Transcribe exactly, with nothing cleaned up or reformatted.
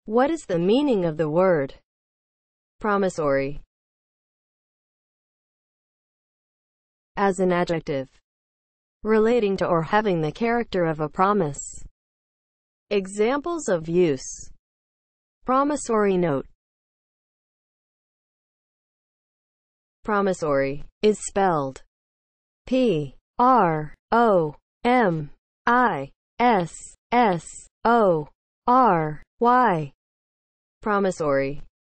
What is the meaning of the word promissory? As an adjective, relating to or having the character of a promise. Examples of use: promissory note. Promissory is spelled P R O M I S S O R Y. Promissory